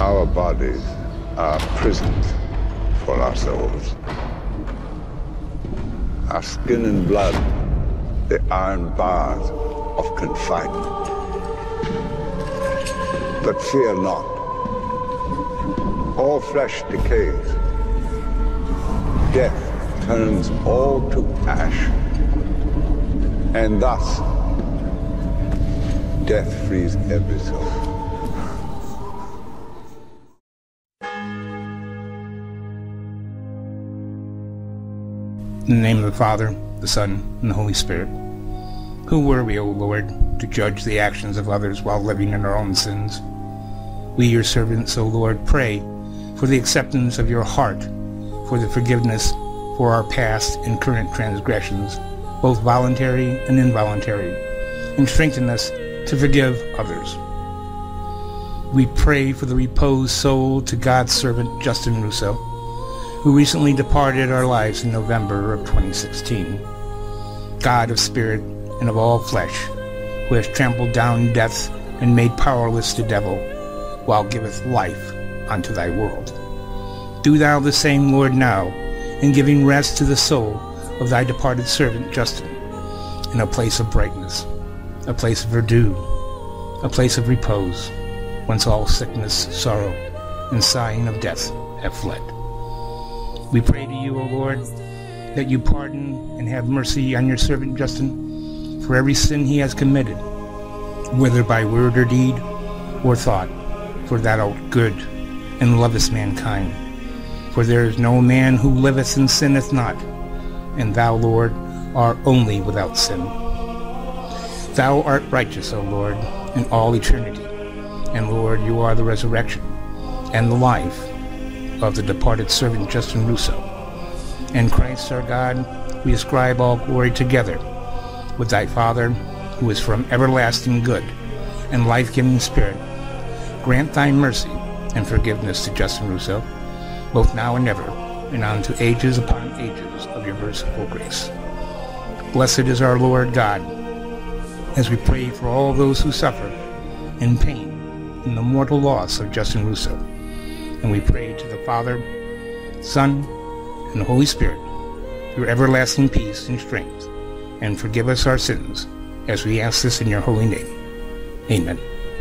Our bodies are prisons for our souls. Our skin and blood, the iron bars of confinement. But fear not. All flesh decays. Death turns all to ash. And thus, death frees every soul. In the name of the Father, the Son, and the Holy Spirit. Who were we, O Lord, to judge the actions of others while living in our own sins? We, your servants, O Lord, pray for the acceptance of your heart, for the forgiveness for our past and current transgressions, both voluntary and involuntary, and strengthen us to forgive others. We pray for the reposed soul to God's servant Justin Rousseau, who recently departed our lives in November of 2016. God of spirit and of all flesh, who has trampled down death and made powerless the devil, while giveth life unto thy world. Do thou the same, Lord, now, in giving rest to the soul of thy departed servant Justin, in a place of brightness, a place of verdure, a place of repose, whence all sickness, sorrow, and sighing of death have fled. We pray to you, O Lord, that you pardon and have mercy on your servant Justin for every sin he has committed, whether by word or deed or thought, for thou art good and lovest mankind. For there is no man who liveth and sinneth not, and thou, Lord, art only without sin. Thou art righteous, O Lord, in all eternity, and Lord, you are the resurrection and the life of the departed servant Justin Rousseau. And Christ our God, we ascribe all glory together with thy Father, who is from everlasting good and life-giving Spirit. Grant thy mercy and forgiveness to Justin Rousseau, both now and ever, and unto ages upon ages of your merciful grace. Blessed is our Lord God, as we pray for all those who suffer in pain in the mortal loss of Justin Rousseau. And we pray to the Father, Son, and the Holy Spirit, your everlasting peace and strength, and forgive us our sins, as we ask this in your holy name. Amen.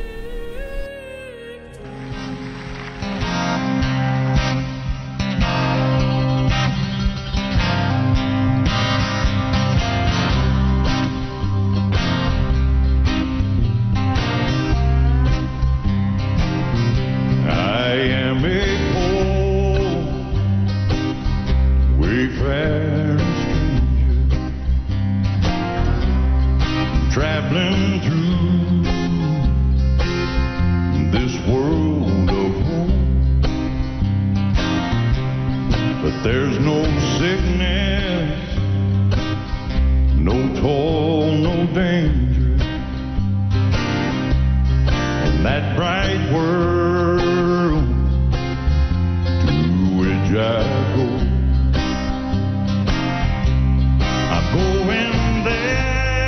Traveling through this world of home, but there's no sickness, no toil, no danger, in that bright world to which I go. I'm going there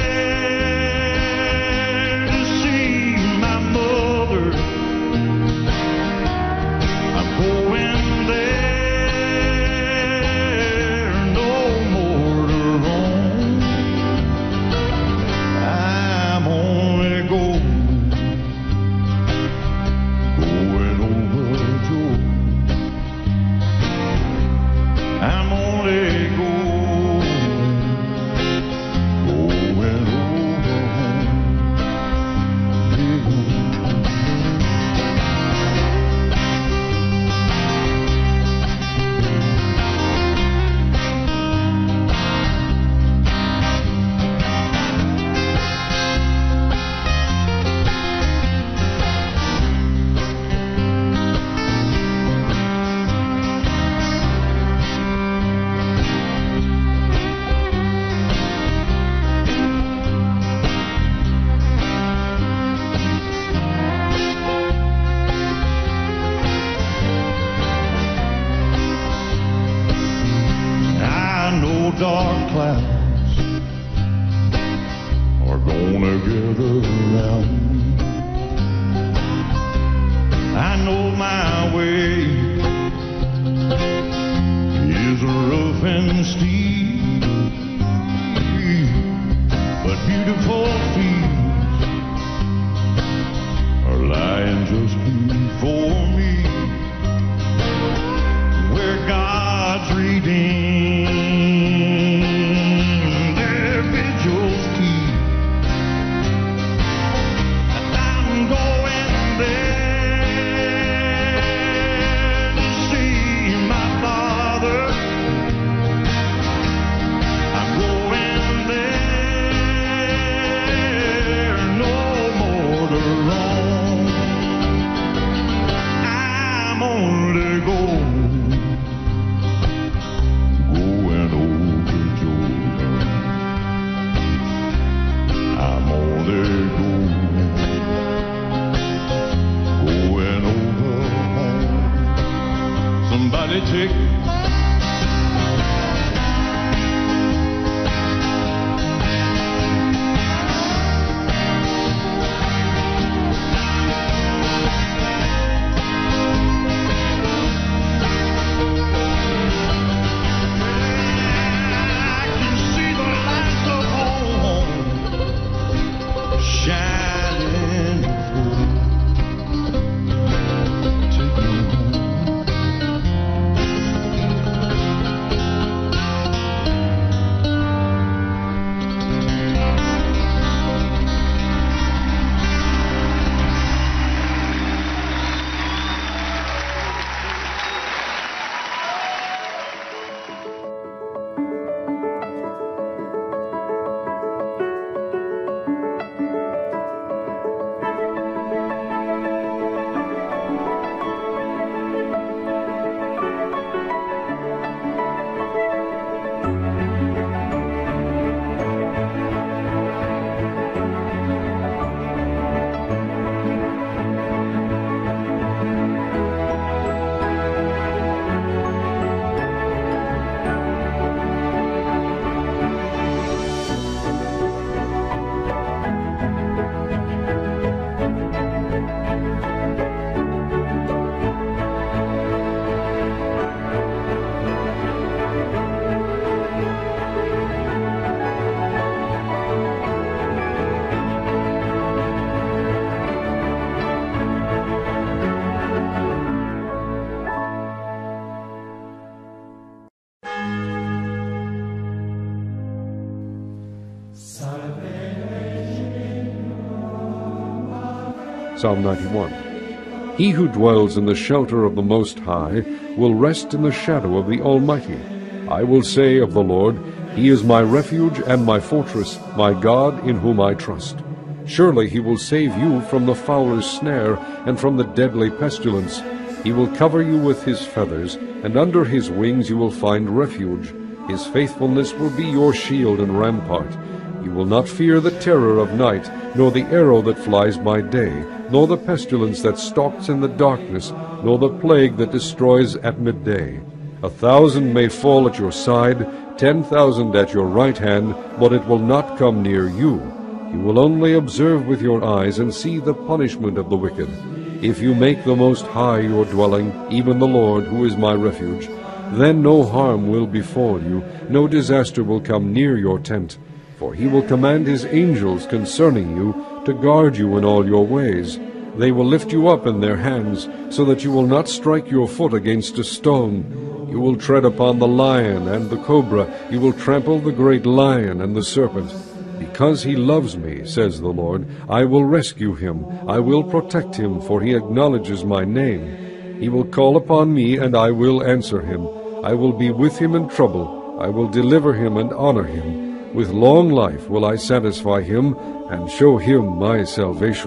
dark clouds are gonna gather around. I know my way is rough and steep, but beautiful fields are lying just before me, where God's redeemed their vigils keep. And I'm going there to see my Father. I'm going there, no more to roam. I'm only going over Jordan. I'm only going over home. Somebody take shining through. Take me home. Psalm 91. He who dwells in the shelter of the Most High will rest in the shadow of the Almighty. I will say of the Lord, He is my refuge and my fortress, my God in whom I trust. Surely He will save you from the fowler's snare and from the deadly pestilence. He will cover you with His feathers, and under His wings you will find refuge. His faithfulness will be your shield and rampart. You will not fear the terror of night, nor the arrow that flies by day, nor the pestilence that stalks in the darkness, nor the plague that destroys at midday. 1,000 may fall at your side, 10,000 at your right hand, but it will not come near you. You will only observe with your eyes and see the punishment of the wicked. If you make the Most High your dwelling, even the Lord, who is my refuge, then no harm will befall you, no disaster will come near your tent. For He will command His angels concerning you to guard you in all your ways. They will lift you up in their hands, so that you will not strike your foot against a stone. You will tread upon the lion and the cobra. You will trample the great lion and the serpent. Because He loves me, says the Lord, I will rescue him. I will protect him, for he acknowledges my name. He will call upon me, and I will answer him. I will be with him in trouble. I will deliver him and honor him. With long life will I satisfy him and show him my salvation.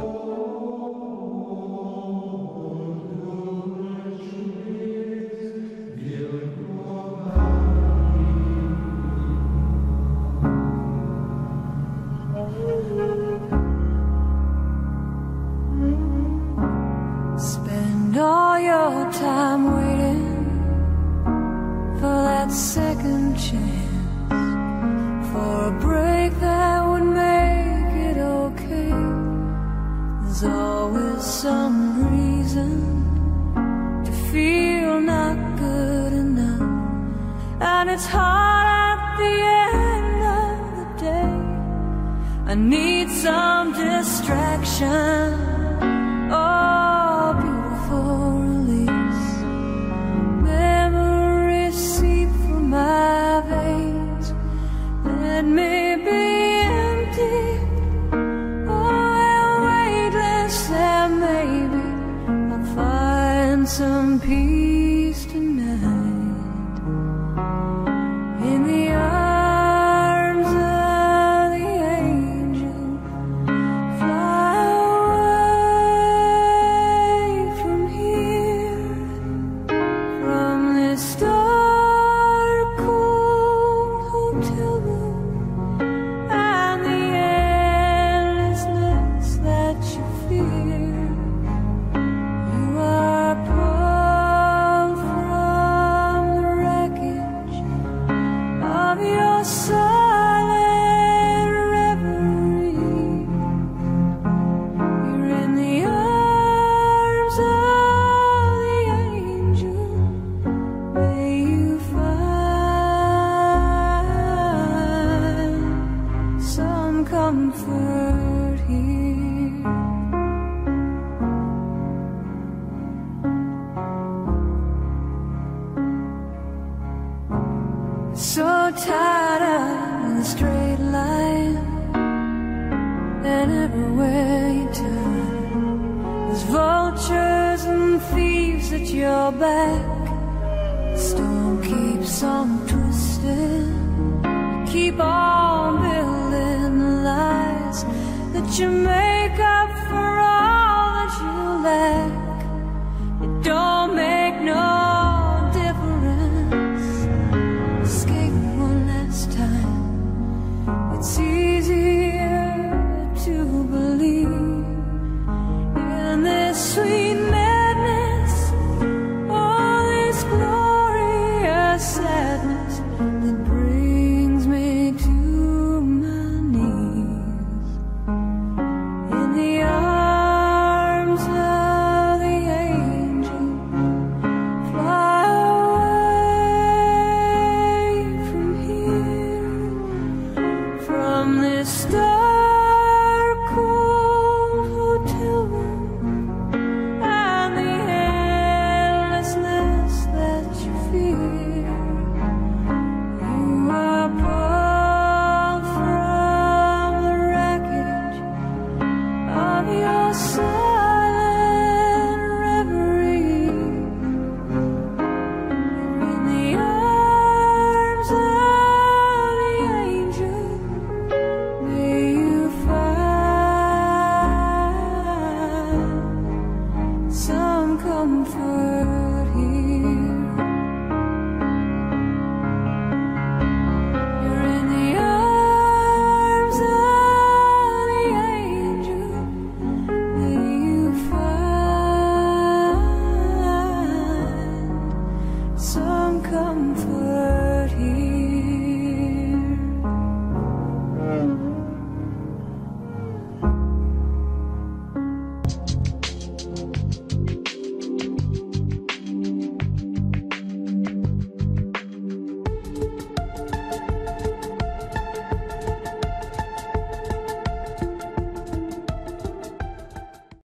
Spend all your time waiting for that second chance, for a break that would make it okay. There's always some reason to feel not good enough, and it's hard at the end of the day. I need some distraction, oh, beautiful release. Memories seep from my veins. Let me be empty, oh, weightless, and maybe I'll find some peace tonight in the arms of the angel. Fly away from here, from this dark, cold hotel room, and the endlessness that you fear. You are pulled from the wreckage of your silent reverie. You're in the arms of the angel. May you find some comfort here. So tired of the straight line, and everywhere you turn, there's vultures and thieves at your back. The storm keeps on twisting. You keep on building the lies that you make up for all that you lack. It don't make no difference. Escape one last time. It's easier to believe in this sweet madness, all this glorious sadness that brings me to my knees in the arms of the angel. Fly away from here, from this dark, cold hotel room, and the endlessness that you fear. You are pulled from the wreckage of your silent reverie. In the arms of the angel, may you find some comfort.